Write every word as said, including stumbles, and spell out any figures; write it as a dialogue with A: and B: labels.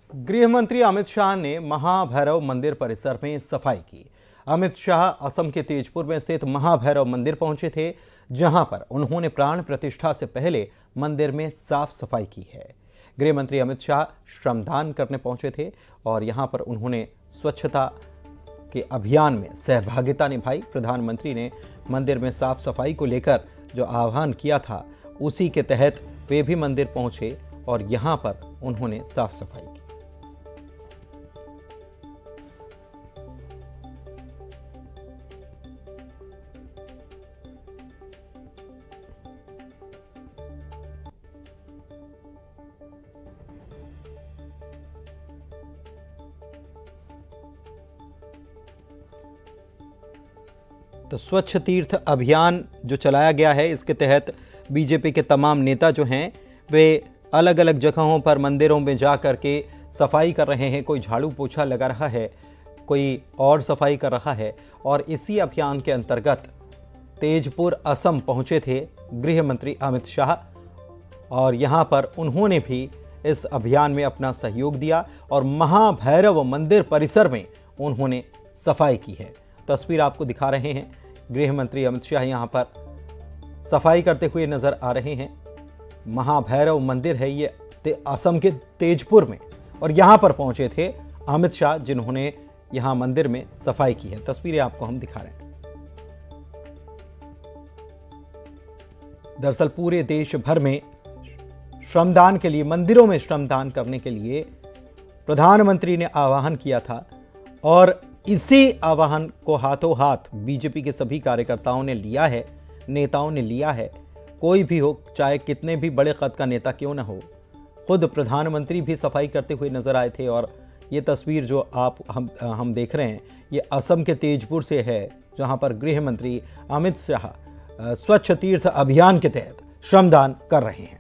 A: गृह मंत्री अमित शाह ने महाभैरव मंदिर परिसर में सफाई की। अमित शाह असम के तेजपुर में स्थित महाभैरव मंदिर पहुंचे थे, जहां पर उन्होंने प्राण प्रतिष्ठा से पहले मंदिर में साफ सफाई की है। गृह मंत्री अमित शाह श्रमदान करने पहुंचे थे और यहां पर उन्होंने स्वच्छता के अभियान में सहभागिता निभाई। प्रधानमंत्री ने मंदिर में साफ सफाई को लेकर जो आह्वान किया था, उसी के तहत वे भी मंदिर पहुंचे और यहां पर उन्होंने साफ सफाई की। तो स्वच्छ तीर्थ अभियान जो चलाया गया है, इसके तहत बीजेपी के तमाम नेता जो हैं वे अलग अलग जगहों पर मंदिरों में जा कर के सफाई कर रहे हैं। कोई झाड़ू पोछा लगा रहा है, कोई और सफाई कर रहा है। और इसी अभियान के अंतर्गत तेजपुर असम पहुंचे थे गृह मंत्री अमित शाह और यहां पर उन्होंने भी इस अभियान में अपना सहयोग दिया और महाभैरव मंदिर परिसर में उन्होंने सफाई की है। तस्वीर आपको दिखा रहे हैं। गृह मंत्री अमित शाह यहां पर सफाई करते हुए नजर आ रहे हैं। महाभैरव मंदिर है ये असम के तेजपुर में और यहां पर पहुंचे थे अमित शाह, जिन्होंने यहां मंदिर में सफाई की है। तस्वीरें आपको हम दिखा रहे हैं। दरअसल पूरे देश भर में श्रमदान के लिए, मंदिरों में श्रमदान करने के लिए प्रधानमंत्री ने आह्वान किया था और इसी आह्वान को हाथों हाथ बीजेपी के सभी कार्यकर्ताओं ने लिया है, नेताओं ने लिया है। कोई भी हो, चाहे कितने भी बड़े कद का नेता क्यों ना हो, खुद प्रधानमंत्री भी सफाई करते हुए नजर आए थे। और ये तस्वीर जो आप हम हम देख रहे हैं, ये असम के तेजपुर से है, जहां पर गृह मंत्री अमित शाह स्वच्छ तीर्थ अभियान के तहत श्रमदान कर रहे हैं।